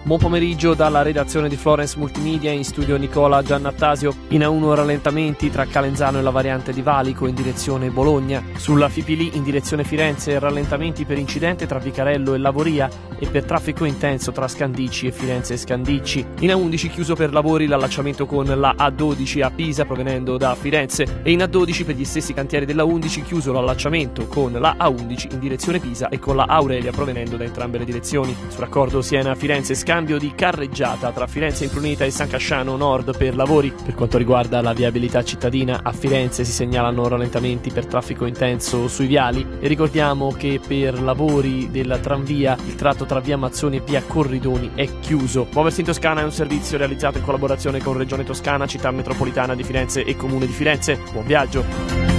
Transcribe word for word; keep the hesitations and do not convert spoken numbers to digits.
Buon pomeriggio dalla redazione di Florence Multimedia, in studio Nicola Giannattasio. In A uno rallentamenti tra Calenzano e la variante di Valico in direzione Bologna. Sulla Fipili in direzione Firenze rallentamenti per incidente tra Vicarello e Lavoria e per traffico intenso tra Scandicci e Firenze e Scandicci. In A undici chiuso per lavori l'allacciamento con la A dodici a Pisa provenendo da Firenze e in A dodici per gli stessi cantieri della undici chiuso l'allacciamento con la A undici in direzione Pisa e con la Aurelia provenendo da entrambe le direzioni. Sul raccordo Siena-Firenze scambio di carreggiata tra Firenze Impruneta e San Casciano Nord per lavori. Per quanto riguarda la viabilità cittadina, a Firenze si segnalano rallentamenti per traffico intenso sui viali e ricordiamo che per lavori della tranvia il tratto tra via Mazzoni e via Corridoni è chiuso. Muoversi in Toscana è un servizio realizzato in collaborazione con Regione Toscana, Città Metropolitana di Firenze e Comune di Firenze. Buon viaggio!